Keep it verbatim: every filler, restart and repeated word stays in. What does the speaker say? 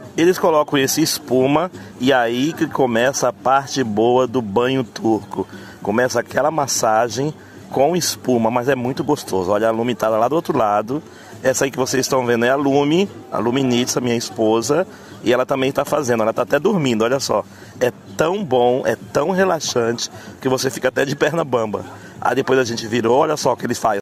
Eles colocam esse espuma e aí que começa a parte boa do banho turco. Começa aquela massagem com espuma, mas é muito gostoso. Olha, a Lume tá lá do outro lado. Essa aí que vocês estão vendo é a Lume, a Luminitsa, minha esposa. E ela também está fazendo, ela está até dormindo, olha só. É tão bom, é tão relaxante, que você fica até de perna bamba. Aí depois a gente virou, olha só o que eles fazem.